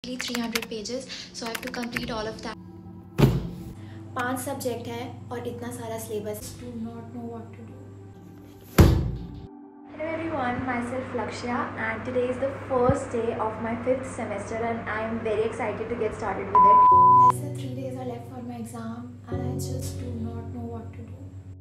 300 pages, so I have to complete all of that. 5 subject है और इतना सारा syllabus. Do not know what to do. Hello everyone, myself Lakshya, and today is the first day of my 5th semester and I am very excited to get started with it. ऐसे 3 days are left for my exam and I just do not know what to do.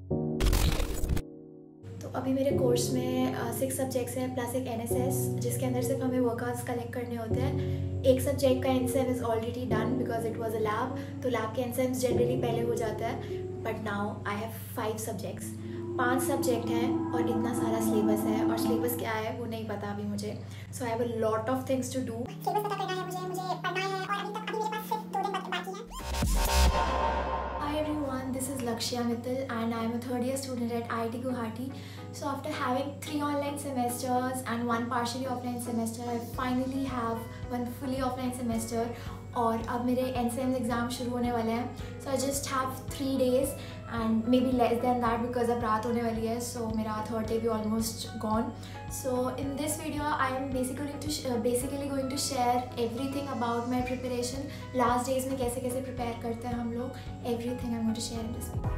तो अभी मेरे course में 6 subjects हैं plus एक NSS, जिसके अंदर सिर्फ हमें वर्कआउट्स कलेक्ट करने होते हैं. एक सब्जेक्ट का NSM is already done because it was a lab, तो लैब के NSMs जनरली पहले हो जाता है. But now I have 5 subjects. 5 subject हैं और इतना सारा सिलेबस है, और सिलेबस क्या है वो नहीं पता अभी मुझे. So I have a lot of things to do. Syllabus पता करना है मुझे पढ़ना है, और अभी मेरे पास सिर्फ 2 दिन बाकी है. Hi everyone, this is Lakshya Mittal and I am a 3rd year student at IIT Guwahati. So after having 3 online semesters and 1 partially offline semester, I finally have 1 fully offline semester. और अब मेरे NCEMS exam शुरू होने वाले हैं. So I just have 3 days and maybe less than that because अब रात होने वाली है. So मेरा 3rd day भी almost gone. So in this video I am basically going to share everything about my preparation. Last days में कैसे कैसे prepare करते हैं हम लोग. Everything I'm going to share in this video.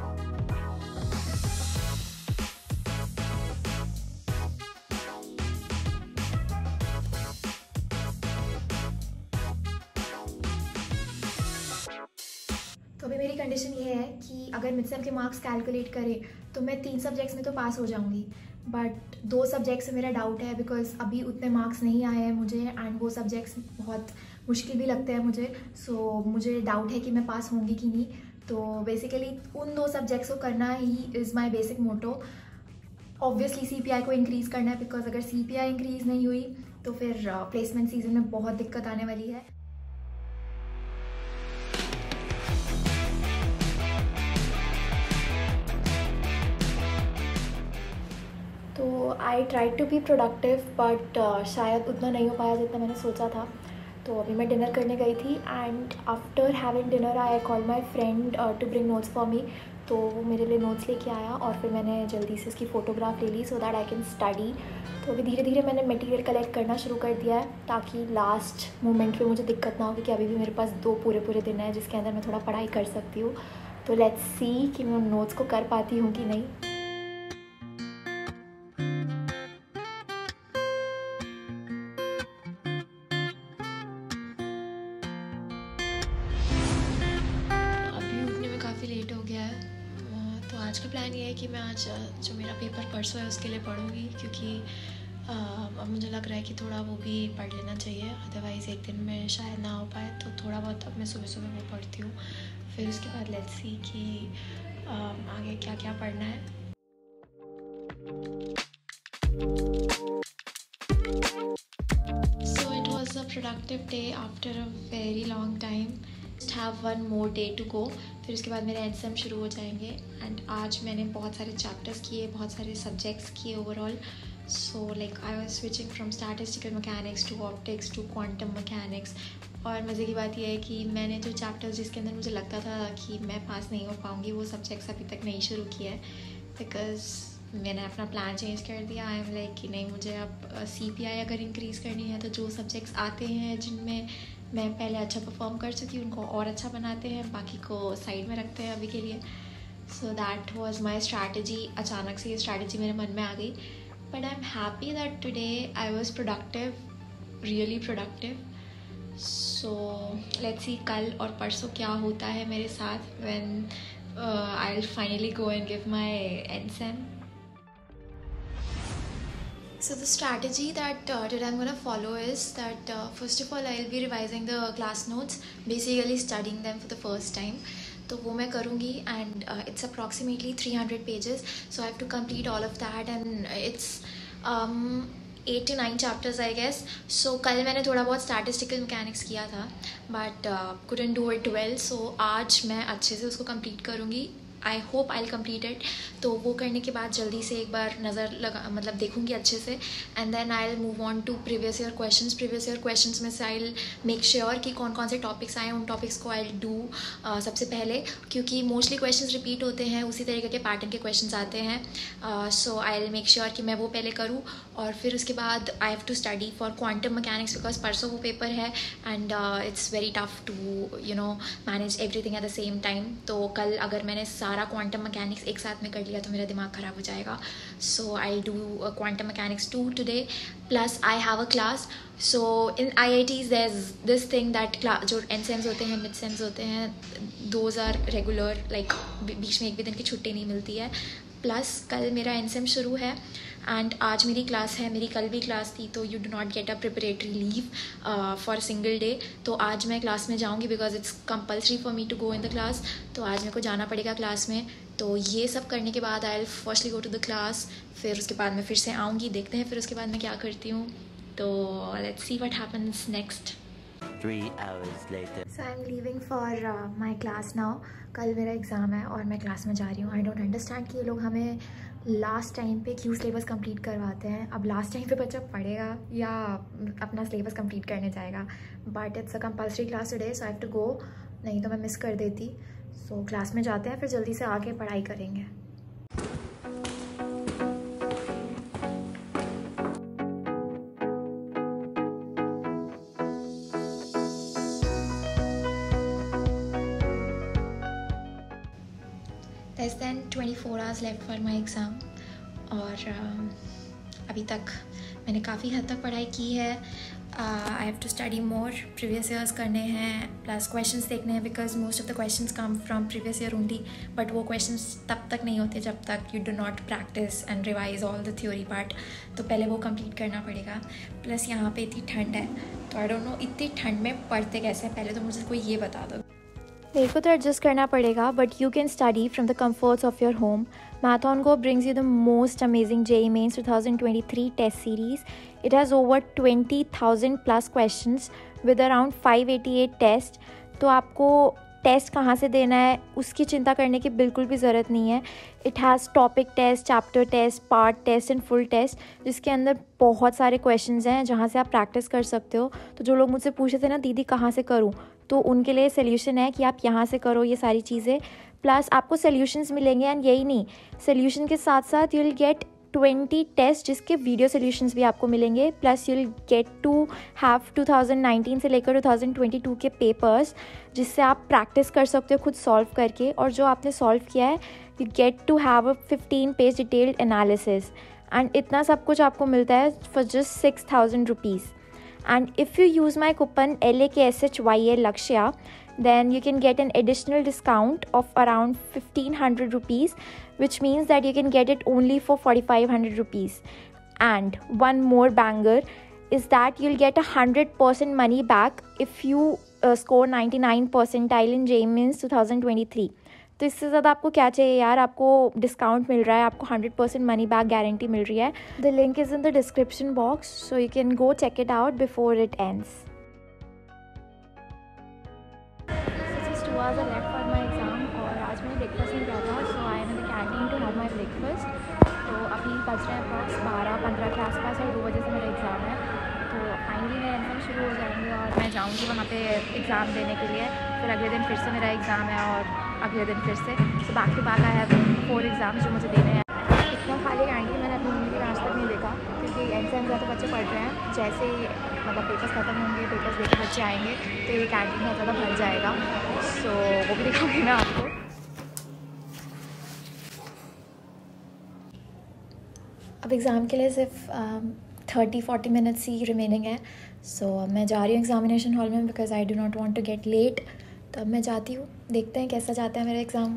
तो अभी मेरी कंडीशन ये है कि अगर मिडसेम के मार्क्स कैलकुलेट करें तो मैं 3 सब्जेक्ट्स में तो पास हो जाऊंगी, बट 2 सब्जेक्ट्स में मेरा डाउट है बिकॉज अभी उतने मार्क्स नहीं आए हैं मुझे, एंड वो सब्जेक्ट्स बहुत मुश्किल भी लगते हैं मुझे. सो मुझे डाउट है कि मैं पास होंगी कि नहीं. तो बेसिकली उन 2 सब्जेक्ट्स को करना ही is my basic motto. Obviously CPI को इंक्रीज़ करना है, बिकॉज अगर CPI इंक्रीज़ नहीं हुई तो फिर प्लेसमेंट सीजन में बहुत दिक्कत आने वाली है. तो I try to be productive, but शायद उतना नहीं हो पाया जितना मैंने सोचा था. तो अभी मैं डिनर करने गई थी and after having dinner I call my friend to bring notes for me. तो वो मेरे लिए नोट्स लेके आया और फिर मैंने जल्दी से उसकी फ़ोटोग्राफ ले ली so that I can study. तो अभी धीरे धीरे मैंने मटेरियल कलेक्ट करना शुरू कर दिया है ताकि लास्ट मोमेंट पे मुझे दिक्कत ना हो, क्योंकि अभी भी मेरे पास 2 पूरे दिन हैं जिसके अंदर मैं थोड़ा पढ़ाई कर सकती हूँ. तो लेट्स सी कि मैं नोट्स को कर पाती हूँ कि नहीं. लेट हो गया है. तो आज का प्लान ये है कि मैं आज जो मेरा पेपर परसों है उसके लिए पढ़ूंगी, क्योंकि अब मुझे लग रहा है कि थोड़ा वो भी पढ़ लेना चाहिए, अदरवाइज़ एक दिन में शायद ना हो पाए. तो थोड़ा बहुत अब मैं सुबह सुबह वो पढ़ती हूँ, फिर उसके बाद लेट्स सी कि आगे क्या क्या पढ़ना है. So it was a productive day after a very long time. Have 1 more day to go. फिर उसके बाद मेरे NCEM शुरू हो जाएंगे. एंड आज मैंने बहुत सारे चैप्टर्स किए, बहुत सारे सब्जेक्ट्स किए overall. So like I was switching from statistical mechanics to optics to quantum mechanics. और मज़े की बात यह है कि मैंने जो चैप्टर्स जिसके अंदर मुझे लगता था कि मैं पास नहीं हो पाऊँगी, वो सब्जेक्ट्स अभी तक नहीं शुरू किए हैं बिकॉज मैंने अपना प्लान चेंज कर दिया. आई एम लाइक कि नहीं, मुझे अब CPI अगर इंक्रीज़ करनी है तो जो सब्जेक्ट्स आते हैं जिनमें मैं पहले अच्छा परफॉर्म कर सकी उनको और अच्छा बनाते हैं, बाकी को साइड में रखते हैं अभी के लिए. So that was my strategy. अचानक से ये स्ट्रैटेजी मेरे मन में आ गई, but I am happy that today I was productive, really productive. So let's see कल और परसों क्या होता है मेरे साथ when I will finally go and give my NCEM. So the strategy that today I'm going to follow is that first of all I'll be revising the class notes, basically studying them for the first time. तो वो मैं करूँगी and it's approximately 300 pages, so I have to complete all of that and it's 8 to 9 chapters I guess. So कल मैंने थोड़ा बहुत statistical mechanics किया था but couldn't do it well, so आज मैं अच्छे से उसको complete करूँगी. I hope I complete it. तो वो करने के बाद जल्दी से एक बार नज़र लगा, मतलब देखूंगी अच्छे से, and then I will move on to previous year questions में से आई विल मेक श्योर कि कौन कौन से टॉपिक्स आए, उन टॉपिक्स को आई विल डू सबसे पहले, क्योंकि मोस्टली क्वेश्चंस रिपीट होते हैं, उसी तरीके के पैटर्न के क्वेश्चंस आते हैं. So I will make sure कि मैं वो पहले करूँ. और फिर उसके बाद I have to study for quantum mechanics because परसों वो पेपर है and it's very tough to manage everything at the same time. तो कल अगर मैंने सारा क्वांटम मैकेनिक्स एक साथ में कर लिया तो मेरा दिमाग ख़राब हो जाएगा. So I do quantum mechanics 2 today plus I have a class. So in IITs there's this thing that जो NSEMs होते हैं, मिड सेम्स होते हैं, दोज आर रेगुलर, लाइक बीच में एक भी दिन की छुट्टी नहीं मिलती है. प्लस कल मेरा NSEM शुरू है एंड आज मेरी क्लास है. मेरी कल भी क्लास थी तो you do not get a preparatory leave for single day. तो आज मैं क्लास में जाऊंगी because it's compulsory for me to go in the class. तो आज मेरे को जाना पड़ेगा क्लास में. तो ये सब करने के बाद I will firstly go to the class. फिर उसके बाद मैं फिर से आऊँगी, देखते हैं फिर उसके बाद मैं क्या करती हूँ. तो let's see what happens next. 3 hours later. So I'm leaving for my class now. कल मेरा एग्ज़ाम है और मैं क्लास में जा रही हूँ. आई डोंट अंडरस्टैंड कि ये लोग हमें लास्ट टाइम पे क्यों सिलेबस कंप्लीट करवाते हैं. अब लास्ट टाइम पे बच्चा पढ़ेगा या अपना सिलेबस कंप्लीट करने जाएगा. But it's a compulsory class today so I have to go, नहीं तो मैं मिस कर देती. सो क्लास में जाते हैं, फिर जल्दी से आके पढ़ाई करेंगे. Less than 24 hours left for my exam. और अभी तक मैंने काफ़ी हद तक पढ़ाई की है. I have to study more. Previous years करने हैं प्लस क्वेश्चंस देखने हैं because most of the questions come from previous year only. But वो क्वेश्चंस तब तक नहीं होते जब तक you do not practice and revise all the theory part. तो पहले वो कंप्लीट करना पड़ेगा. प्लस यहाँ पे इतनी ठंड है तो आई डोंट नो इतनी ठंड में पढ़ते कैसे हैं. पहले तो मुझे कोई ये बता दो. मेरे को तो एडजस्ट करना पड़ेगा but you can study from the comforts of your home. MathonGo brings you the most amazing JEE Mains 2023 test series. It has over 20,000 plus questions with around 588 tests. तो आपको टेस्ट कहाँ से देना है उसकी चिंता करने की बिल्कुल भी ज़रूरत नहीं है. It has topic test, chapter test, part test and full test जिसके अंदर बहुत सारे क्वेश्चंस हैं जहाँ से आप प्रैक्टिस कर सकते हो. तो जो लोग मुझसे पूछे थे ना दीदी कहाँ से करूँ, तो उनके लिए सोल्यूशन है कि आप यहाँ से करो ये सारी चीज़ें. प्लस आपको सोल्यूशंस मिलेंगे एंड यही नहीं, सोल्यूशन के साथ साथ यू विल गेट 20 टेस्ट जिसके वीडियो सोल्यूशंस भी आपको मिलेंगे. Plus you will get to have 2019 से लेकर 2022 के पेपर्स जिससे आप प्रैक्टिस कर सकते हो खुद सॉल्व करके. और जो आपने सॉल्व किया है you get to have a 15 page detailed analysis. And इतना सब कुछ आपको मिलता है for just 6,000 rupees. And if you use my coupon LAKSHYA Lakshya, then you can get an additional discount of around 1,500 rupees, which means that you can get it only for 4,500 rupees. And one more banger is that you'll get 100% money back if you score 99 percentile in JEE Mains 2023. तो इससे ज़्यादा आपको क्या चाहिए यार. आपको discount मिल रहा है, आपको 100% मनी बैक गारंटी मिल रही है. The link is in the description box so you can go check it out before it ends. Just 2 hours left for my exam और आज मैंने ब्रेकफास्ट नहीं किया था so I am in the canteen to have my breakfast. तो अभी बज रहे हैं अप्रॉक्स 12-15 के आसपास और 2 बजे से मेरा एग्ज़ाम है. तो फाइनली मेरे एग्ज़ाम शुरू हो जाएंगे और मैं जाऊँगी वहाँ पे एग्ज़ाम देने के लिए. फिर अगले दिन फिर से मेरा एग्ज़ाम है और अगले दिन फिर से. So back to back I have 4 exams जो मुझे देने हैं. इतना खाली कैंटीन मैंने अपनी ज़िंदगी में आज तक नहीं देखा क्योंकि एग्ज़ाम ज़्यादा बच्चे पढ़ रहे हैं. जैसे ही मतलब पेपर्स ख़त्म होंगे, पेपर्स देकर बच्चे आएंगे तो ये कैंटीन बहुत ज़्यादा भर जाएगा. सो वो भी दिखाऊंगी मैं आपको. अब एग्ज़ाम के लिए सिर्फ 30-40 मिनट्स ही रिमेनिंग है. सो मैं जा रही हूँ एग्ज़ामिनेशन हॉल में because I do not want to get late. तो अब मैं जाती हूँ, देखते हैं कैसा जाता है मेरा exam.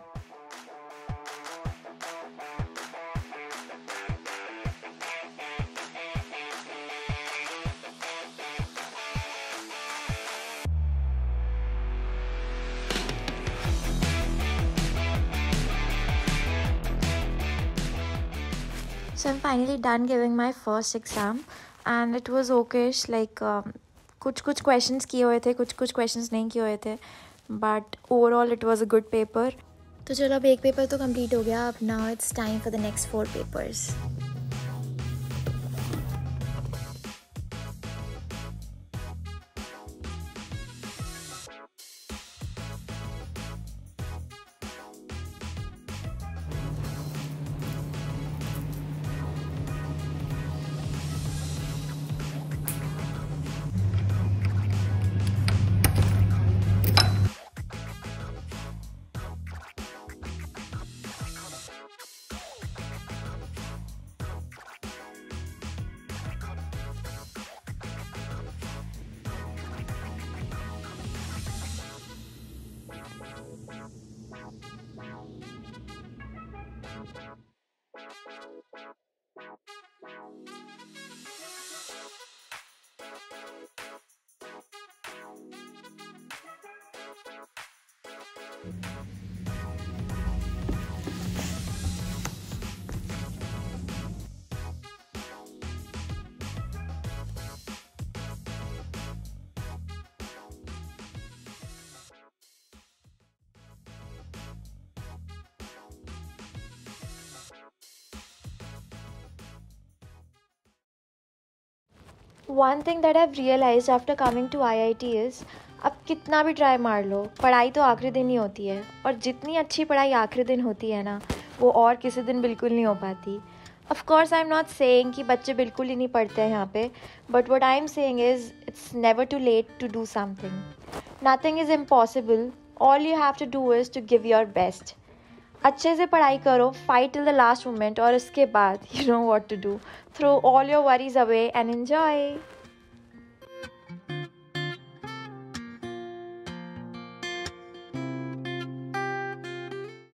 So I'm finally done giving my first exam and it was okayish. Like कुछ क्वेश्चंस किए हुए थे, कुछ क्वेश्चंस नहीं किए हुए थे, but overall it was a good paper. तो चलो अब एक पेपर तो कंप्लीट हो गया. अब now it's time for the next 4 papers. One thing that I've realized after coming to IIT is अब कितना भी ट्राई मार लो, पढ़ाई तो आखिरी दिन ही होती है, और जितनी अच्छी पढ़ाई आखिरी दिन होती है ना, वो और किसी दिन बिल्कुल नहीं हो पाती. Of course I am not saying कि बच्चे बिल्कुल ही नहीं पढ़ते हैं यहाँ पे, but what I am saying is it's never too late to do something. Nothing is impossible. All you have to do is to give your best. अच्छे से पढ़ाई करो, fight till the last moment, और इसके बाद you know what to do. Throw all your worries away and enjoy.